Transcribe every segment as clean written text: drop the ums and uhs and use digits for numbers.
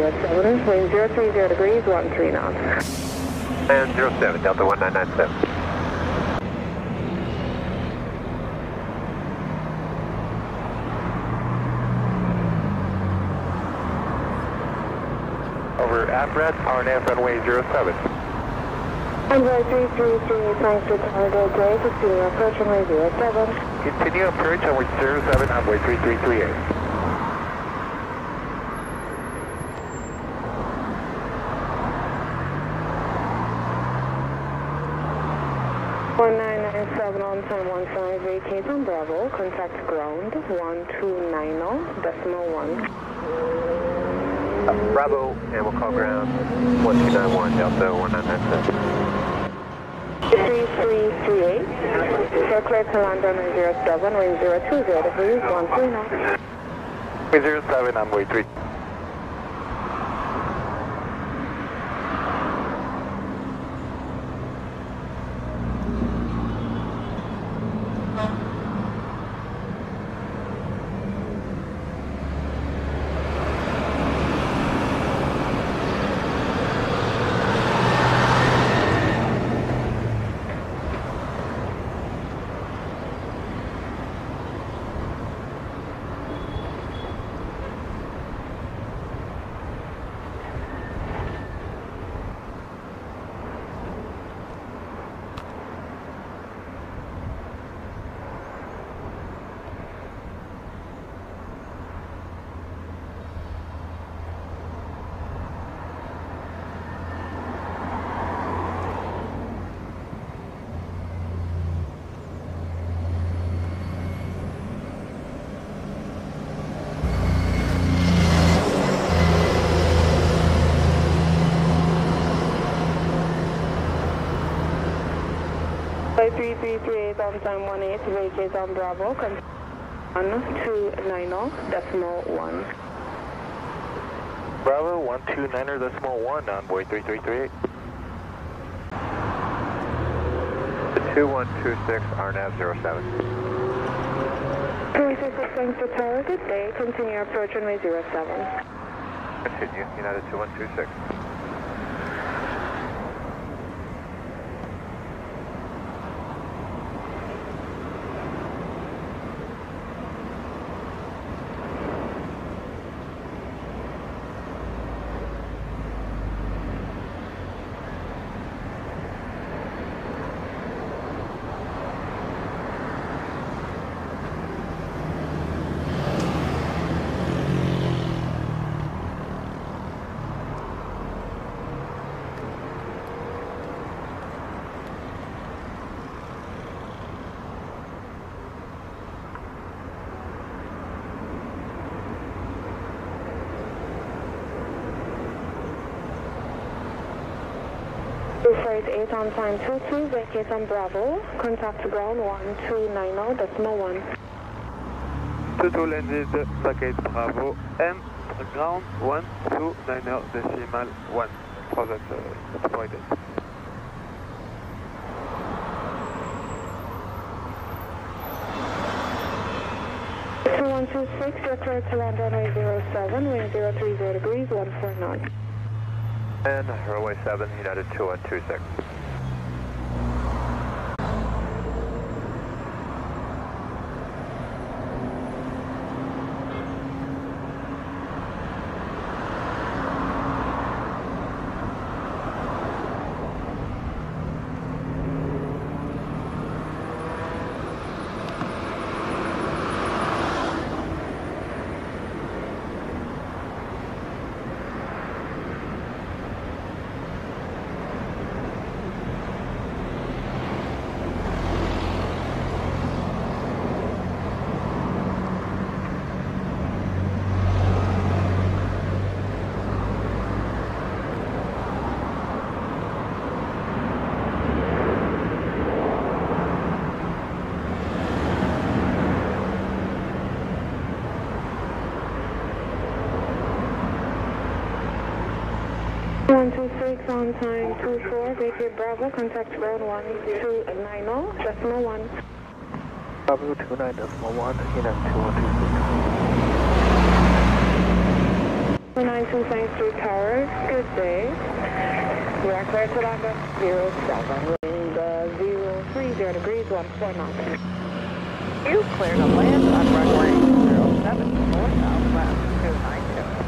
07, wind 030 degrees, 13 knots. And 07, Delta 1997. Over Apparat, RNF runway 07. Runway 333, thanks to Montego Bay, continue approach runway 07. Continue approach runway 07, runway 3338. 1997 on time 15, vacate on Bravo, contact ground 1290.1. Bravo, and we'll call ground 1291, Delta 1997. 3338, circulate to London 07, wind 020 degrees, 13 knots. Wind 07, runway 3. Flight 3338 on time 18, vacate on Bravo, contact 1290.1. Bravo, 129.1, envoy 3338. 2126, RNAV 07. 216, thanks to Tower, good day, continue approach runway 07. Continue, United 2126. Flight 8 on time 22, vacate on Bravo, contact ground 1290.1. 22 landed, vacate Bravo, M, ground 1290.1. Transat deployed. 2126, circulate to London runway 07, wind 030 degrees, 14 knots. And runway 7, United 2126. On time 24, vacate Bravo, contact ground 1290.1. Bravo 29.1, United 2126. 292, thanks to Thursday. We are clear to land at 07, wind 030 degrees, 14 knots. You clear to land on runway 07, northbound 292.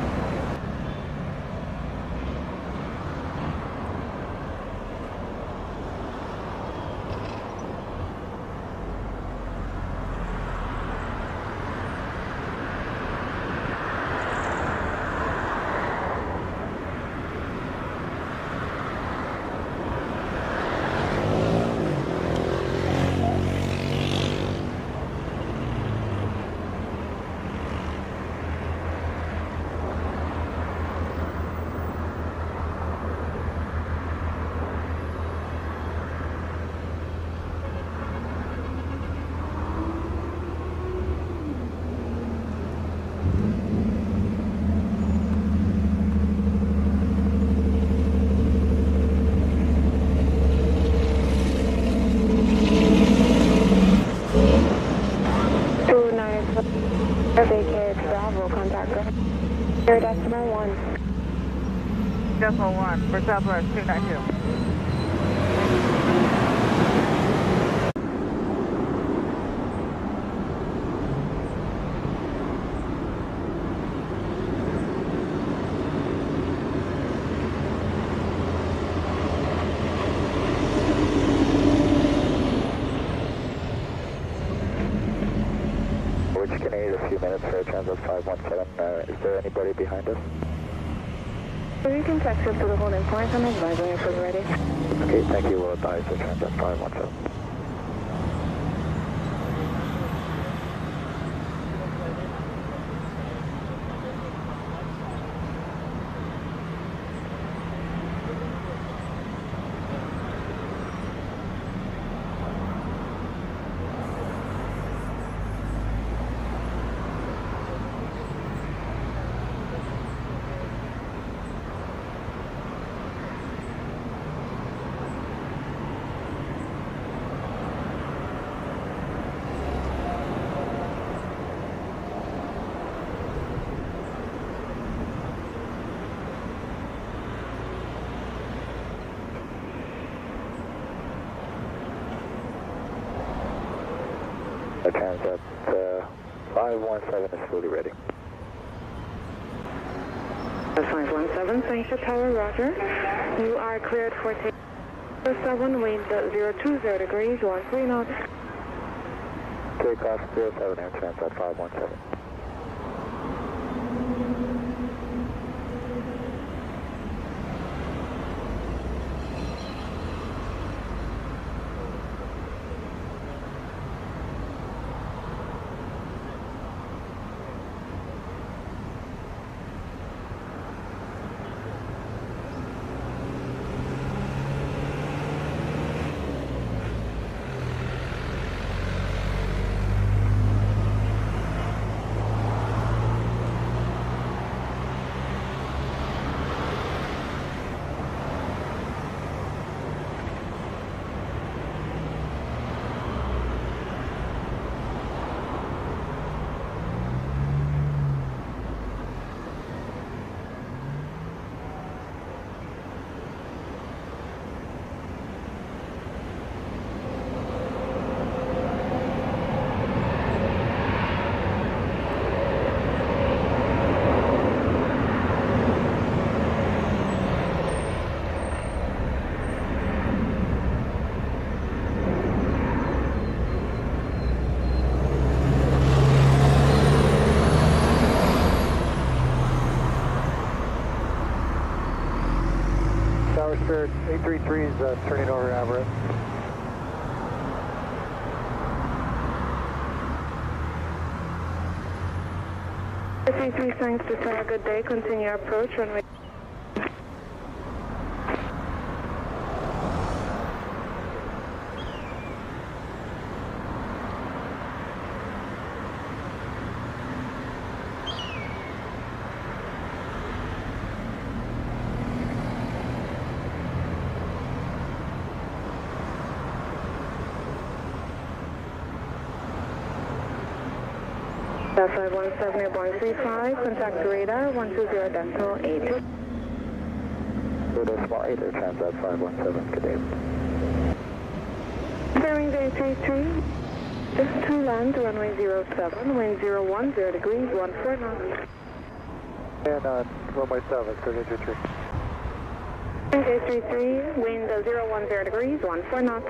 Vacate Bravo, contact Air Decimal 1. Decimal 1 for Southwest 292. A few minutes for Transat 517. Is there anybody behind us? So you can text us to the holding point and advise when you're ready. Okay, thank you. We'll advise the Transat 517. The Transat 517 is fully ready. 517, thanks for Tower, roger. You are cleared for take 07, wind 020 degrees, 13 knots. Takeoff 07 Air Transat 517. Tower Spirit 833 is turning over Everett. Thanks to have a good day. Continue your approach runway. Delta 517 airborne 35, contact radar 120.8. Flight or Transat 517, good day. Bearing 833, just to land, runway 07, wind 010 degrees, 14 knots. And on runway 7, 333. Bearing 833, wind 010 degrees, 14 knots.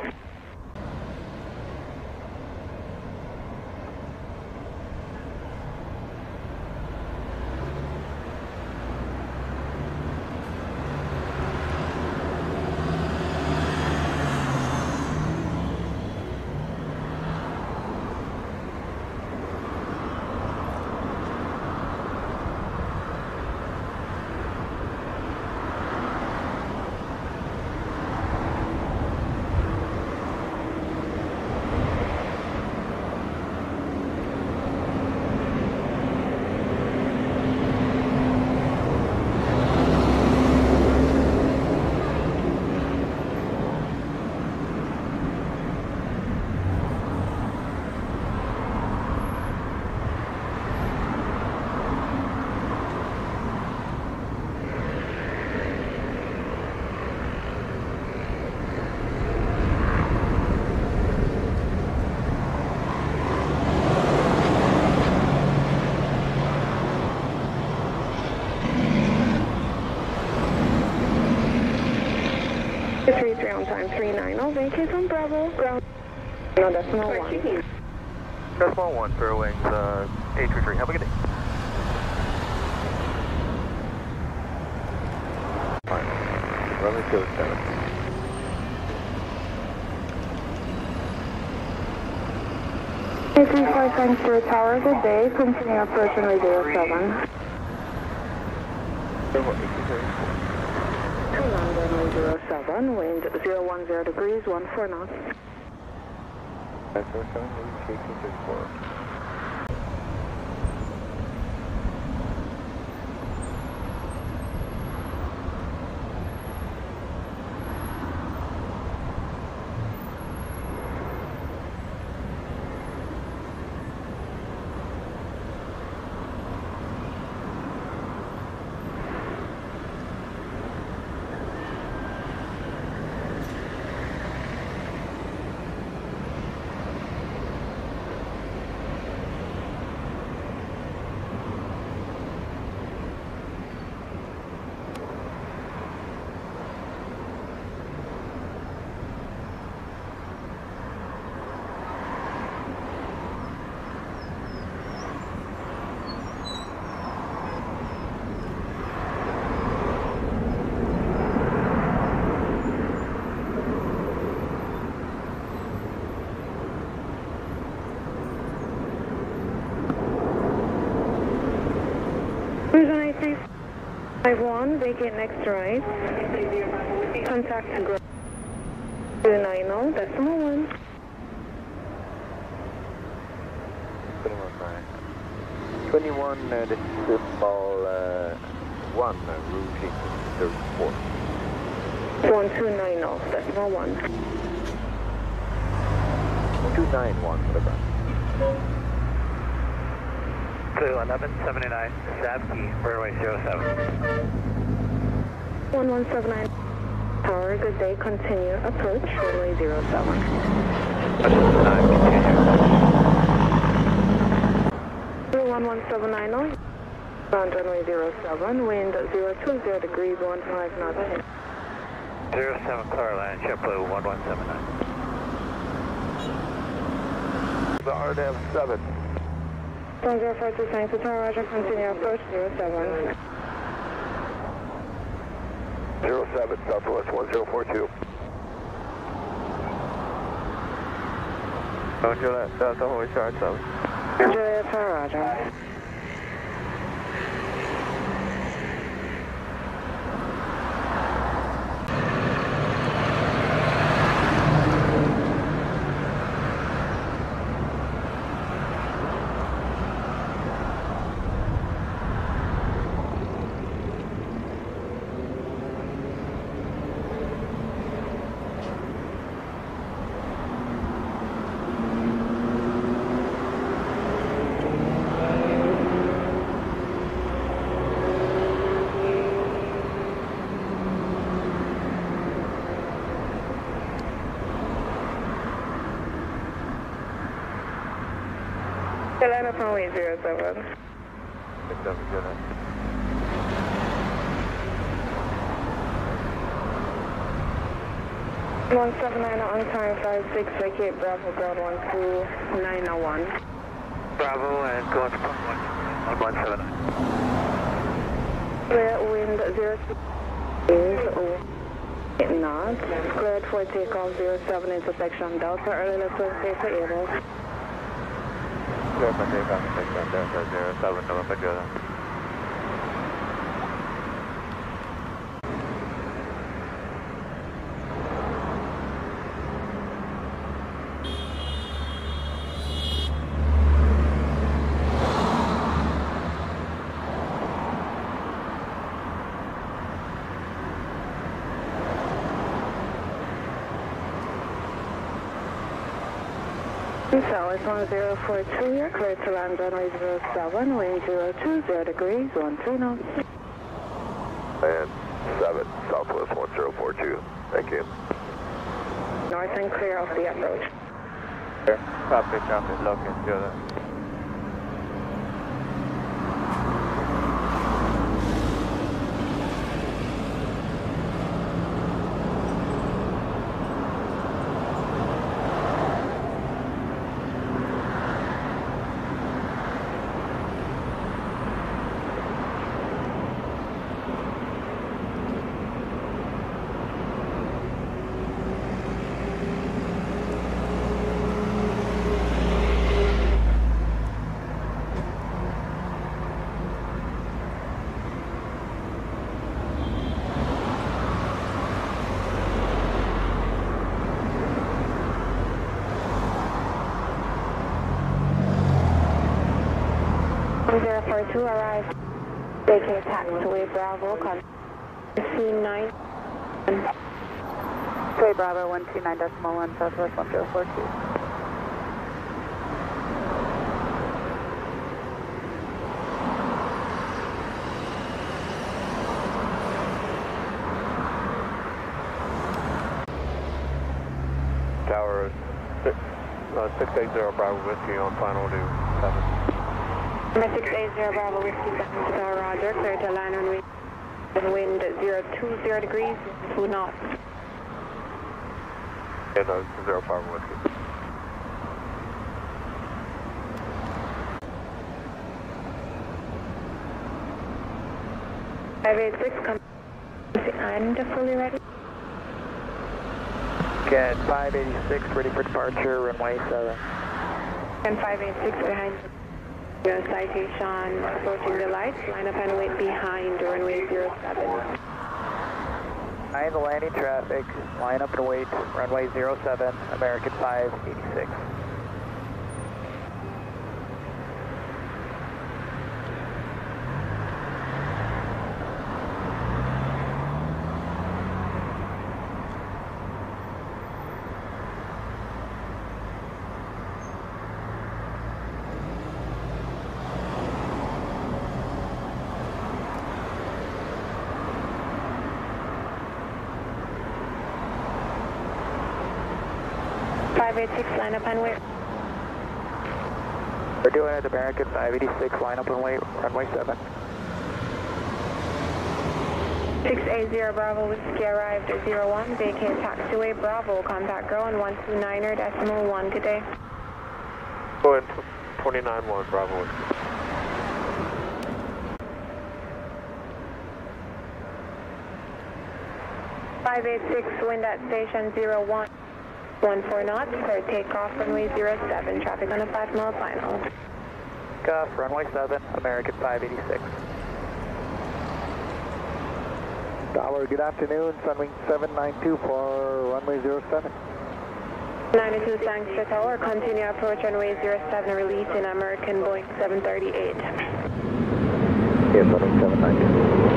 On time 390, vacate from Bravo, ground, no decimal 1. Decimal 1 for wings 833, have a good day. Fine. Runway 07. A35 thanks to the tower, good day, continue approach runway 07. To land runway 07, wind 010 degrees, 14 knots. 507, 1834. Rouge 5351, vacate next right. Contact ground 290, decimal 1. 21, this is symbol 1, Rouge 34. 1290, decimal 1. 291 for the ground. Blue 1179, Zabkey, runway 07. 1179, tower, good day, continue, approach, runway 07. 9, continue. 11790, ground runway 07, wind 020 degrees, 15 knots. 07 Clearline, JetBlue 1179. The RDF 7. 1052 thanks to tower, Roger, continue, approach 07. 07, Southwest 1042. Roger that, Delta, Holy Charge 7. Juliet, tower, Roger. line up on way 07. 67, good. 179 on time, 56, vacate Bravo, ground 12901. Bravo and going to point 179. Clear wind 02 knots. Cleared for takeoff 07 intersection Delta. Early left Wednesday for Able. Clear for takeoff, intersection Delta 07, November, good. South 1042, you're cleared to land runway 07, wind 020 degrees, 13 knots. And 7, Southwest 1042. Thank you. North and clear off the approach. Clear. Copy, traffic, looking, good. To arrive, vacate taxiway Bravo, C9. Taxiway Bravo 129.1, Southwest 1042. Tower 680 Bravo Whiskey on final due 7. Number 680 Bravo Whiskey, Tower Roger, clear to line on wind 020 degrees, 2 knots. Yeah, no, 0 Bravo Whiskey. come and fully ready. Get 586 ready for departure, runway 7. And 586 behind. Your citation approaching the lights. Line up and wait behind runway 07. Behind the landing traffic, line up and wait, runway 07, American 586. Line up and wait. We're doing it, American 586, line up and wait, runway 7. 680 Bravo Whiskey arrived at 01, vacate taxiway Bravo, contact ground 129.1, good day. Go ahead, 29-1 Bravo Whiskey. .586, wind at station 01. 14 knots, clear takeoff runway 07, traffic on a 5-mile final. Takeoff, runway 7, American 586. Tower, good afternoon, Sunwing 792 for runway 07. 92 thanks for tower, continue approach runway 07, release in American Boeing 738. Yes, Sunwing 792.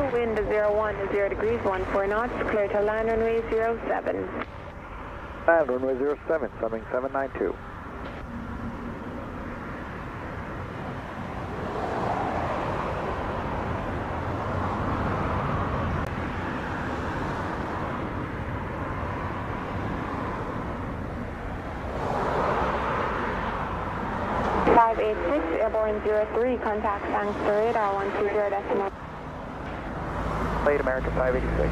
wind 010 degrees, 14 knots, clear to land runway 07. Land runway 07, Sunwing 792. Airborne 03, contact thanks to radar 120 decimal. Late American 586.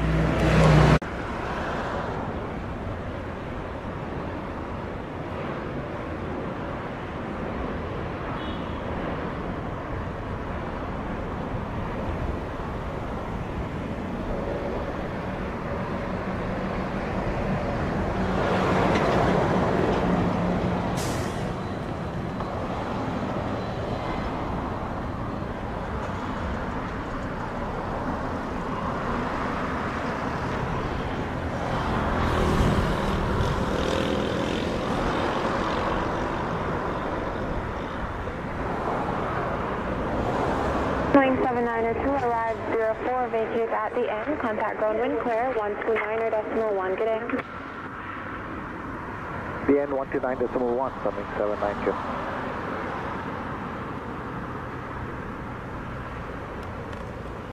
Boeing 792, arrive 04, vacate at the end, contact ground wind clear 129.1, good day. The end 129.1, Sunwing 792.